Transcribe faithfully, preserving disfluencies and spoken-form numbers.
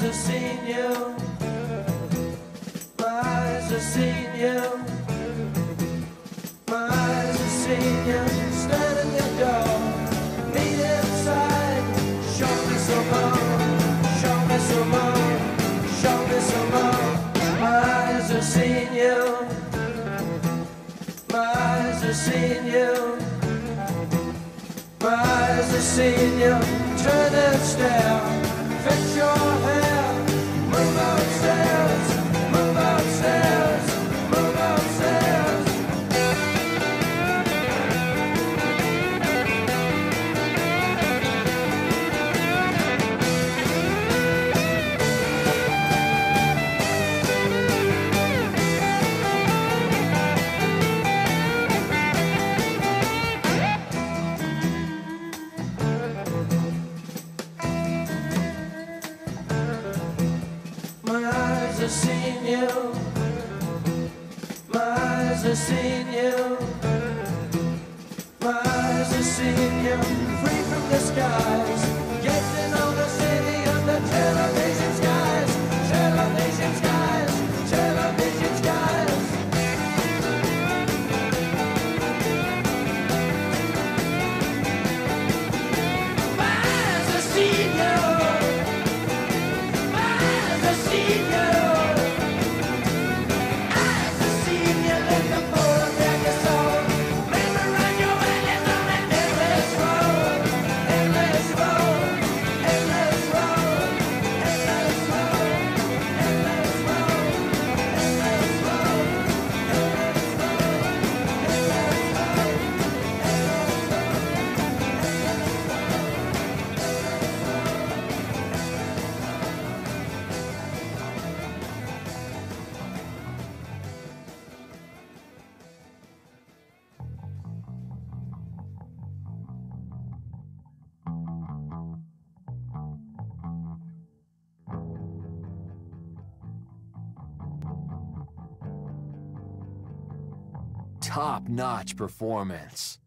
have seen you. My eyes have seen you. My eyes have seen you. Stand in the door. Meet inside. Show me some more. Show me some more. Show me some more. My eyes have seen you. My eyes have seen you. My eyes have seen you. Turn and stare. Fix your hair. Move upstairs. Move upstairs. Move upstairs. My eyes have seen you. My eyes have seen you. My eyes have seen you. Free from the skies. Gazing on the city under television skies. Television skies. Television skies. My eyes have seen you. My eyes have seen you. Eyes have seen you. Looking for a beggar soul. Remember on your island on an endless road. Endless road. Endless road. Endless road. Endless road. Endless road. Endless Top-notch performance.